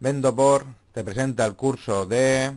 Vendopor te presenta el curso de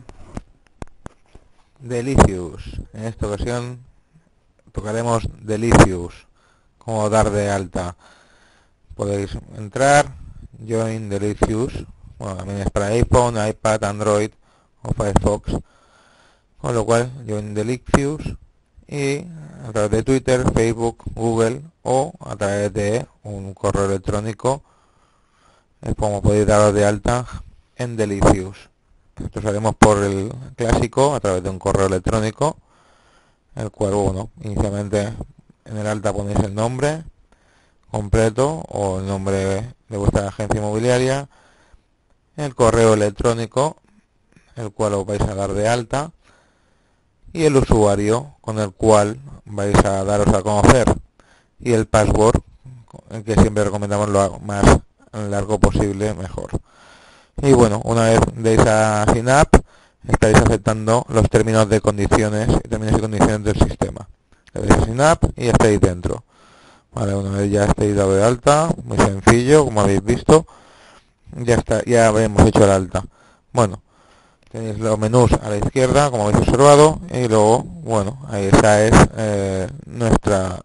Delicious. En esta ocasión tocaremos Delicious, cómo dar de alta. Podéis entrar, Join Delicious, bueno, también es para iPhone, iPad, Android o Firefox, con lo cual Join Delicious, y a través de Twitter, Facebook, Google o a través de un correo electrónico es como podéis daros de alta en Delicious. Esto lo haremos por el clásico a través de un correo electrónico, el cual, bueno, inicialmente en el alta ponéis el nombre completo o el nombre de vuestra agencia inmobiliaria, el correo electrónico, el cual os vais a dar de alta, y el usuario con el cual vais a daros a conocer, y el password, que siempre recomendamos lo más largo posible mejor. Y bueno, una vez deis a Sign Up, estaréis aceptando los términos y condiciones del sistema. Le dais a Sign Up y estáis dentro. Vale, una vez ya estáis dado de alta, muy sencillo, como habéis visto, ya está, ya habremos hecho el alta. Bueno, tenéis los menús a la izquierda, como habéis observado, y luego, bueno, ahí esa es nuestra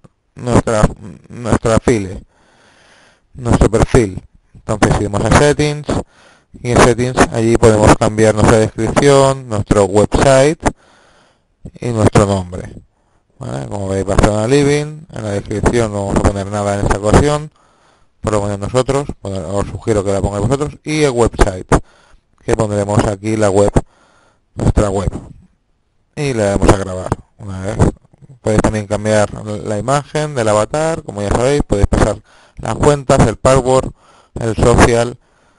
file, nuestro perfil. Entonces iremos a Settings, y en Settings allí podemos cambiar nuestra descripción, nuestro website y nuestro nombre. ¿Vale? Como veis, Barcelona Living, en la descripción no vamos a poner nada en esta ocasión, por lo menos nosotros, os sugiero que la pongáis vosotros, y el website, que pondremos aquí la web, nuestra web, y le damos a grabar. Una vez podéis también cambiar la imagen del avatar, como ya sabéis, podéis pasar las cuentas, el password, el social,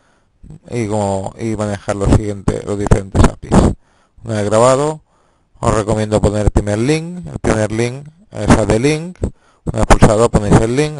y manejar los diferentes APIs. Una vez grabado, os recomiendo poner el primer link. El primer link es AD-Link. Una vez pulsado ponéis el link,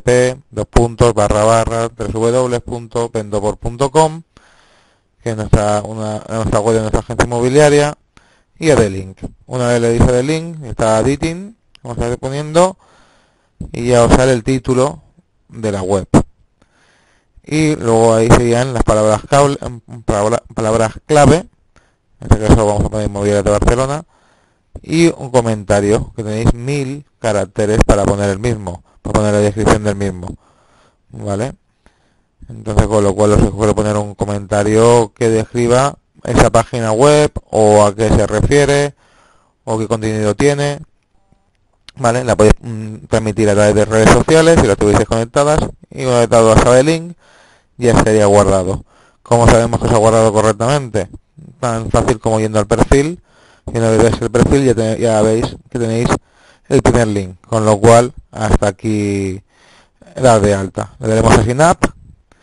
http://www.vendopor.com, que es nuestra web de nuestra agencia inmobiliaria, y AD-Link. Una vez le dice AD-Link, está editing, vamos a ir poniendo, y ya os sale el título de la web. Y luego ahí serían las palabras clave, en este caso vamos a poner Inmobiliaria de Barcelona, y un comentario, que tenéis 1000 caracteres para poner el mismo, para poner la descripción del mismo, ¿vale? Entonces, con lo cual os sugiero poner un comentario que describa esa página web, o a qué se refiere, o qué contenido tiene, ¿vale? La podéis transmitir a través de redes sociales si las tuvieseis conectadas, y una vez dado a el link, ya estaría guardado. ¿Cómo sabemos que se ha guardado correctamente? Tan fácil como yendo al perfil, y una vez veis el perfil ya veis que tenéis el primer link, con lo cual hasta aquí dar de alta. Le daremos a Sign Up,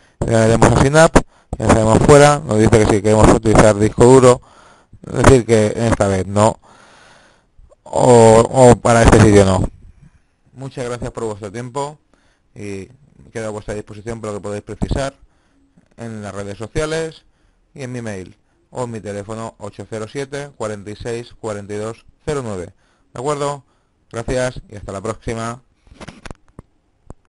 ya salimos fuera, nos dice que si queremos utilizar disco duro, es decir que en esta vez no, o para este sitio no. Muchas gracias por vuestro tiempo, y quedo a vuestra disposición para lo que podáis precisar en las redes sociales y en mi mail o en mi teléfono 807 46 42 09. ¿De acuerdo? Gracias y hasta la próxima.